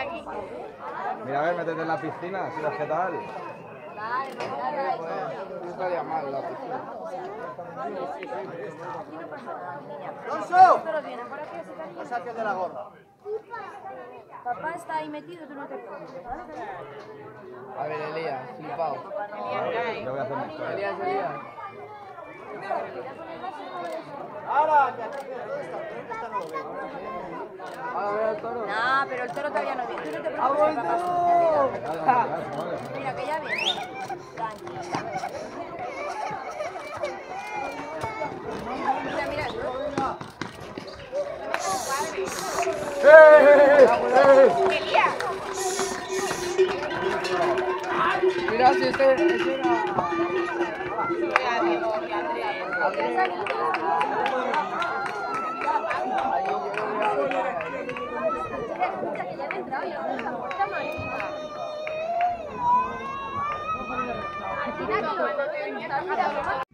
aquí. Mira, a ver, métete en la piscina, si ves qué tal. No estaría mal la piscina. ¡Alonso! Pasa que el de la gorra. Papá está ahí metido, tú no te preocupes. A ver, Elías, flipado. Yo voy a hacer mi historia. Elías. A ver, el toro. No, pero el toro todavía no viene. Tú no te preocupes, papá. Mira, que ya viene. Tranquila. Mira, mira. Elías. Mira si ese era. Al final,